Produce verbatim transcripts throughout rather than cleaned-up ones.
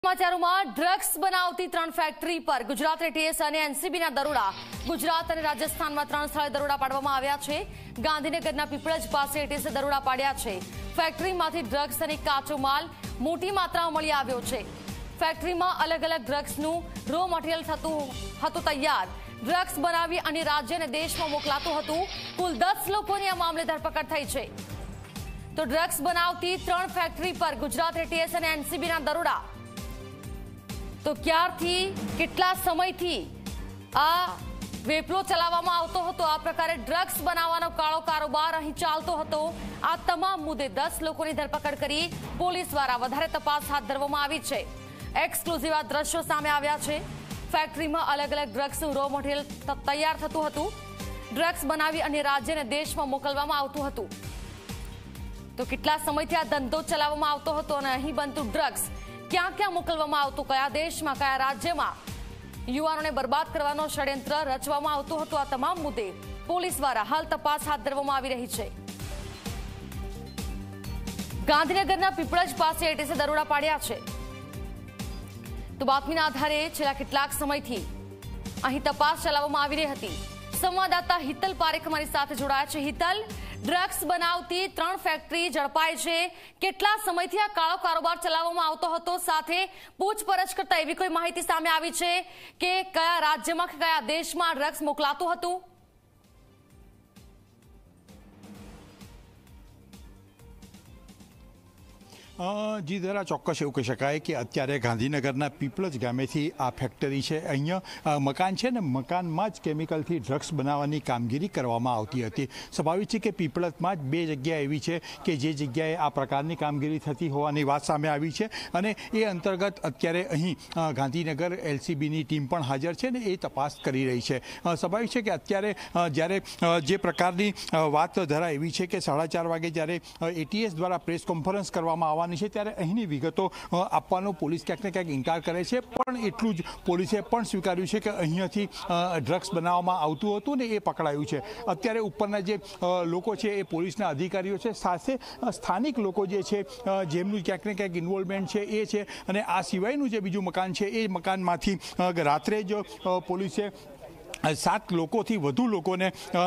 સમાચારોમાં ડ્રગ્સ બનાવતી ત્રણ ફેક્ટરી પર ગુજરાત એટીએસ અને એનસીબીના દરોડા ગુજરાત અને રાજસ્થાનમાં ત્રણ સ્થળે દરોડા પાડવામાં આવ્યા છે। ગાંધીનગરના પીપળજ પાસે એટીએસે દરોડા પાડ્યા છે। ફેક્ટરીમાંથી ડ્રગ્સ અને કાચો માલ મોટી માત્રામાં મળી આવ્યો છે। ફેક્ટરીમાં અલગ અલગ ડ્રગ્સનું રો મટીરિયલ થતું હતું તૈયાર। ડ્રગ્સ બનાવી અને રાજ્ય અને દેશમાં મોકલાતું હતું। કુલ દસ લોકોની આ મામલે ધરપકડ થઈ છે। તો ડ્રગ્સ બનાવતી ત્રણ ફેક્ટરી પર ગુજરાત એટીએસ અને એનસીબીના દરોડા। તો ક્યારથી કેટલા સમયથી આ વેપલો ચલાવવામાં આવતો હતો, આ પ્રકારે ડ્રગ્સ બનાવવાનો કાળો કારોબાર અહીં ચાલતો હતો, આ તમામ મુદ્દે દસ લોકોની ધરપકડ કરી પોલીસ દ્વારા વધારે તપાસ હાથ ધરવામાં આવી છે। એક્સક્લુઝિવ આ દ્રશ્યો સામે આવ્યા છે। ફેક્ટરીમાં અલગ અલગ ડ્રગ્સનું રો મટીરિયલ તૈયાર થતું હતું। ડ્રગ્સ બનાવી અને રાજ્ય અને દેશમાં મોકલવામાં આવતું હતું। તો કેટલા સમયથી આ ધંધો ચલાવવામાં આવતો હતો અને અહીં બનતું ડ્રગ્સ ક્યાં ક્યાં મોકલવામાં આવતું, કયા દેશમાં, કયા રાજ્યમાં યુવાનોને બરબાદ કરવાનો ષડયંત્ર રચવામાં આવતું હતું, આ તમામ મુદ્દે પોલીસ દ્વારા હાલ તપાસ હાથ ધરવામાં આવી રહી છે। ગાંધીનગરના પીપળજ પાસે એટીએસે દરોડા પાડ્યા છે। તો બાતમીના આધારે છેલ્લા કેટલાક સમયથી અહીં તપાસ ચલાવવામાં આવી રહી હતી। સંવાદદાતા હિતલ પારેખ અમારી સાથે જોડાયા છે। હિતલ, ડ્રગ્સ બનાવતી ત્રણ ફેક્ટરી ઝડપાઈ છે, કેટલા સમયથી આ કાળો કારોબાર ચલાવવામાં આવતો હતો, સાથે પૂછપરછ કરતા એવી કોઈ માહિતી સામે આવી છે કે કયા રાજ્યમાં કે કયા દેશમાં ડ્રગ્સ મોકલાતું હતું? જી જરા ચોક્કસ એવું કહી શકાય કે અત્યારે ગાંધીનગરના પીપળજ ગામેથી આ ફેક્ટરી છે, અહીંયા મકાન છે ને મકાનમાં જ કેમિકલથી ડ્રગ્સ બનાવવાની કામગીરી કરવામાં આવતી હતી। સ્વાભાવિક છે કે પીપળજમાં જ બે જગ્યા એવી છે કે જે જગ્યાએ આ પ્રકારની કામગીરી થતી હોવાની વાત સામે આવી છે અને એ અંતર્ગત અત્યારે અહીં ગાંધીનગર એલસીબીની ટીમ પણ હાજર છે ને એ તપાસ કરી રહી છે। સ્વાભાવિક છે કે અત્યારે જ્યારે જે પ્રકારની વાત ધરા એવી છે કે સાડા ચાર વાગે જ્યારે એટીએસ દ્વારા પ્રેસ કોન્ફરન્સ કરવામાં આવવાની છે ત્યારે અહીંની વિગતો આપવાનો પોલીસ ક્યાંક ને ક્યાંક ઇનકાર કરે છે, પણ એટલું જ પોલીસે પણ સ્વીકાર્યું છે કે અહીંયાથી ડ્રગ્સ બનાવવામાં આવતું હતું ને એ પકડાયું છે। અત્યારે ઉપરના જે લોકો છે એ પોલીસના અધિકારીઓ છે, સાથે સ્થાનિક લોકો જે છે જેમનું ક્યાંક ને ક્યાંક ઇન્વોલ્વમેન્ટ છે એ છે અને આ સિવાયનું જે બીજું મકાન છે એ મકાનમાંથી રાત્રે જ પોલીસે સાત લોકોથી વધુ લોકોને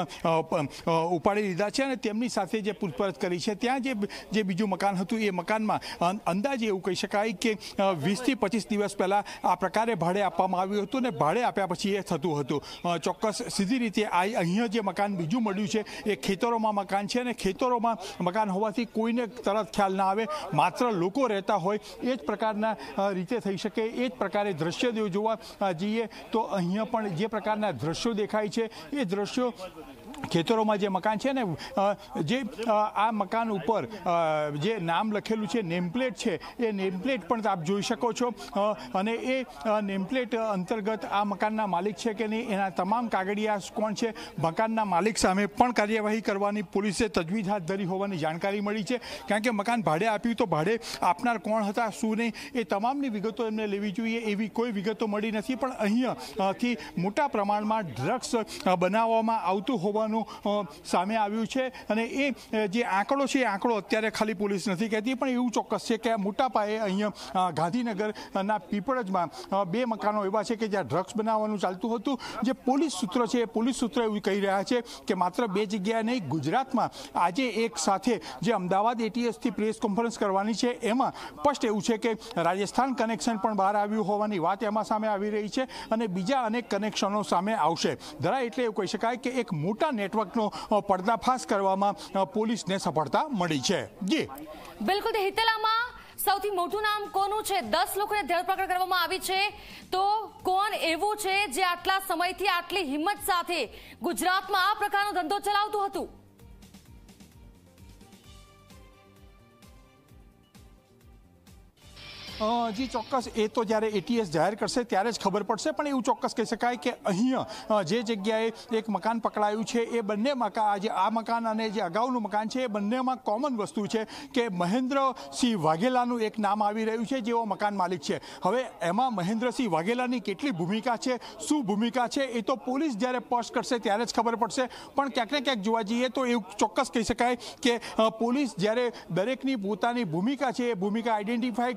ઉપાડી લીધા છે અને તેમની સાથે જે પૂછપરછ કરી છે ત્યાં જે જે બીજું મકાન હતું એ મકાનમાં અંદાજે એવું કહી શકાય કે વીસથી પચીસ દિવસ પહેલાં આ પ્રકારે ભાડે આપવામાં આવ્યું હતું ને ભાડે આપ્યા પછી એ થતું હતું। ચોક્કસ સીધી રીતે આ અહીંયા જે મકાન બીજું મળ્યું છે એ ખેતરોમાં મકાન છે અને ખેતરોમાં મકાન હોવાથી કોઈને તરત ખ્યાલ ના આવે, માત્ર લોકો રહેતા હોય એ જ પ્રકારના રીતે થઈ શકે, એ જ પ્રકારે દ્રશ્ય જોવા જઈએ તો અહીંયા પણ જે પ્રકારના દ્રશ્યો દેખાય છે એ દ્રશ્યો ખેતરોમાં જે મકાન છે ને જે આ મકાન ઉપર જે નામ લખેલું છે, નેમપ્લેટ છે, એ નેમપ્લેટ પણ આપ જોઈ શકો છો અને એ નેમપ્લેટ અંતર્ગત આ મકાનના માલિક છે કે નહીં એના તમામ કાગળિયા કોણ છે, મકાનના માલિક સામે પણ કાર્યવાહી કરવાની પોલીસે તજવીજ હાથ ધરી હોવાની જાણકારી મળી છે। કારણ કે મકાન ભાડે આપ્યું તો ભાડે આપનાર કોણ હતા, શું નહીં, એ તમામની વિગતો એમને લેવી જોઈએ એવી કોઈ વિગતો મળી નથી, પણ અહીંયાથી મોટા પ્રમાણમાં ડ્રગ્સ બનાવવામાં આવતું હોવાનું સામે આવ્યું છે અને એ જે આંકડો છે એ આંકડો અત્યારે ખાલી પોલીસ નથી કહેતી, પણ એવું ચોક્કસ છે કે મોટા પાયે અહીંયા ગાંધીનગરના પીપળજમાં બે મકાનો એવા છે કે જ્યાં ડ્રગ્સ બનાવવાનું ચાલતું હતું। જે પોલીસ સૂત્રો છે એ પોલીસ સૂત્રો એવું કહી રહ્યા છે કે માત્ર બે જગ્યાએ નહીં, ગુજરાતમાં આજે એક સાથે જે અમદાવાદ એટીએસથી પ્રેસ કોન્ફરન્સ કરવાની છે એમાં સ્પષ્ટ એવું છે કે રાજસ્થાન કનેક્શન પણ બહાર આવ્યું હોવાની વાત એમાં સામે આવી રહી છે અને બીજા અનેક કનેક્શનો સામે આવશે। ધરા એટલે એવું કહી શકાય કે એક મોટા નેટવર્કનો પર્દાફાશ કરવામાં પોલીસને સફળતા મળી છે। જી બિલકુલ હિતલામાં સૌથી મોટું નામ કોનું છે? દસ લોકોને ધરપકડ કરવામાં આવી છે, તો કોણ એવું છે જે આટલા સમયથી આટલી હિંમત સાથે ગુજરાતમાં આ પ્રકારનો ધંધો ચલાવતું હતું? જી ચોક્કસ એ તો જ્યારે એટીએસ જાહેર કરશે ત્યારે જ ખબર પડશે, પણ એવું ચોક્કસ કહી શકાય કે અહીંયા જે જગ્યાએ એક મકાન પકડાયું છે એ બંને મકાન, જે આ મકાન અને જે અગાઉનું મકાન છે એ બંનેમાં કોમન વસ્તુ છે કે મહેન્દ્રસિંહ વાઘેલાનું એક નામ આવી રહ્યું છે જેઓ મકાન માલિક છે। હવે એમાં મહેન્દ્રસિંહ વાઘેલાની કેટલી ભૂમિકા છે, શું ભૂમિકા છે, એ તો પોલીસ જ્યારે પોસ્ટ કરશે ત્યારે જ ખબર પડશે, પણ ક્યાંક ને ક્યાંક જોવા જઈએ તો એવું ચોક્કસ કહી શકાય કે પોલીસ જ્યારે દરેકની પોતાની ભૂમિકા છે એ ભૂમિકા આઈડેન્ટિફાઈ કરે,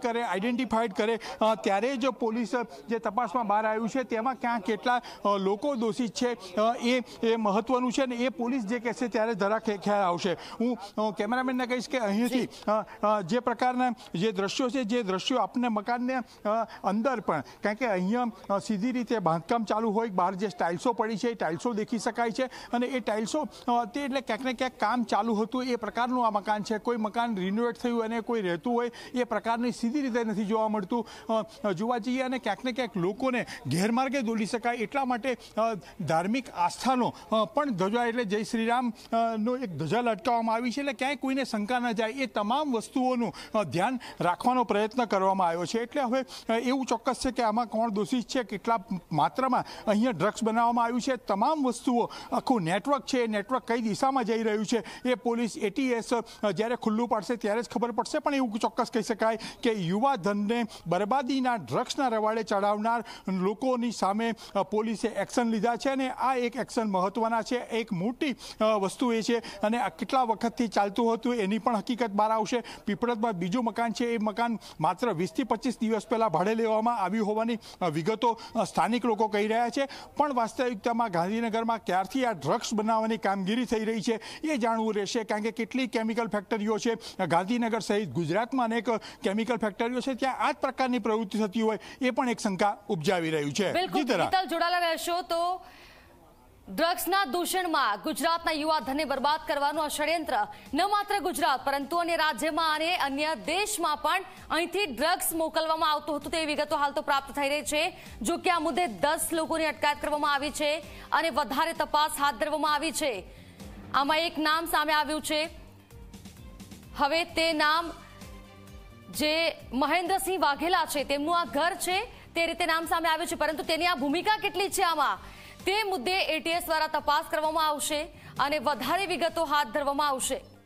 આઈડેન્ટિફાઈડ કરે ત્યારે જ પોલીસ જે તપાસમાં બહાર આવ્યું છે તેમાં ક્યાં કેટલા લોકો દોષિત છે એ એ મહત્વનું છે ને એ પોલીસ જે કહેશે ત્યારે જરા ખ્યાલ આવશે. હું કેમેરામેનને કહીશ કે અહીંથી જે પ્રકારના જે દ્રશ્યો છે જે દ્રશ્યો આપને મકાનને અંદર પણ કારણ કે અહીંયા સીધી રીતે બાંધકામ ચાલુ હોય બહાર જે ટાઇલ્સો પડી છે એ ટાઇલ્સો દેખી શકાય છે અને એ ટાઇલ્સો તે એટલે ક્યાંક ને ક્યાંક કામ ચાલુ હતું એ પ્રકારનું આ મકાન છે. કોઈ મકાન રિનોવેટ થયું અને કોઈ રહેતું હોય એ પ્રકારની સીધી રીતે નથી જોવા મળતું. જોવા જઈએ અને ક્યાંક ને ક્યાંક લોકોને ગેરમાર્ગે દોરી શકાય એટલા માટે ધાર્મિક આસ્થાનો પણ ધજા એટલે જય શ્રીરામ નો એક ધજા લટકાવવામાં આવી છે એટલે ક્યાંય કોઈને શંકા ન જાય એ તમામ વસ્તુઓનું ધ્યાન રાખવાનો પ્રયત્ન કરવામાં આવ્યો છે. એટલે હવે એવું ચોક્કસ છે કે આમાં કોણ દોષિત છે, કેટલા માત્રામાં અહીંયા ડ્રગ્સ બનાવવામાં આવ્યું છે, તમામ વસ્તુઓ આખું નેટવર્ક છે એ નેટવર્ક કઈ દિશામાં જઈ રહ્યું છે એ પોલીસ એટીએસ જ્યારે ખુલ્લું પાડશે ત્યારે જ ખબર પડશે. પણ એવું ચોક્કસ કહી શકાય કે યુવા ધનને બરબાદીના ડ્રગ્સના રવાડે ચડાવનાર લોકોની સામે પોલીસે એક્શન લીધા છે અને આ એક એક્શન મહત્વના છે. એક મોટી વસ્તુ એ છે અને આ કેટલા વખતથી ચાલતું હતું એની પણ હકીકત બહાર આવશે. પીપળજમાં બીજું મકાન છે એ મકાન માત્ર વીસથી પચીસ દિવસ પહેલાં ભાડે લેવામાં આવ્યું હોવાની વિગતો સ્થાનિક લોકો કહી રહ્યા છે. પણ વાસ્તવિકતામાં ગાંધીનગરમાં ક્યારથી આ ડ્રગ્સ બનાવવાની કામગીરી થઈ રહી છે એ જાણવું રહેશે. કારણ કે કેટલી કેમિકલ ફેક્ટરીઓ છે ગાંધીનગર સહિત ગુજરાતમાં અનેક કેમિકલ ફેક્ટરીઓ છે ત્યાં આ જ પ્રકારની પ્રવૃત્તિ થતી હોય એ પણ એક શંકા ઉપજાવી રહ્યું છે. જોડાયેલા રહેશો તો ડ્રગ્સના દૂષણમાં ગુજરાતના યુવા ધનને બરબાદ કરવાનું આ ષડયંત્ર ન માત્ર ગુજરાત પરંતુ અન્ય રાજ્યમાં અને અન્ય દેશમાં પણ અહીંથી ડ્રગ્સ મોકલવામાં આવતું હતું તેવી વિગતો હાલ તો પ્રાપ્ત થઈ રહી છે. જો કે આ મુદ્દે દસ લોકોની અટકાયત કરવામાં આવી છે અને વધારે તપાસ હાથ ધરવામાં આવી છે. આમાં એક નામ સામે આવ્યું છે. હવે તે નામ જે મહેન્દ્રસિંહ વાઘેલા છે તેમનું આ ઘર છે તે રીતે નામ સામે આવ્યું છે, પરંતુ તેની આ ભૂમિકા કેટલી છે આમાં તે મુદ્દે એટીએસ દ્વારા તપાસ કરવામાં આવશે અને વધારે વિગતો હાથ ધરવામાં આવશે.